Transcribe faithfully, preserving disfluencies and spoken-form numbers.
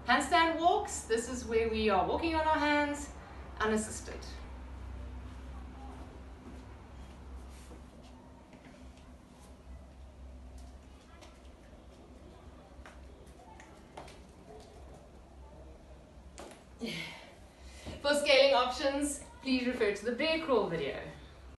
Handstand walks, this is where we are walking on our hands, unassisted. For scaling options, please refer to the bear crawl video.